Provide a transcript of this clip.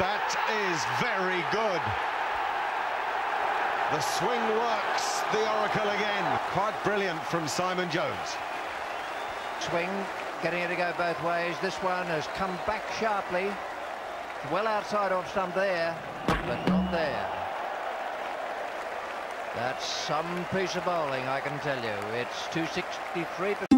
That is very good. The swing works, the oracle again. Quite brilliant from Simon Jones. Swing, getting it to go both ways. This one has come back sharply. Well outside off stump there, but not there. That's some piece of bowling, I can tell you. It's 263.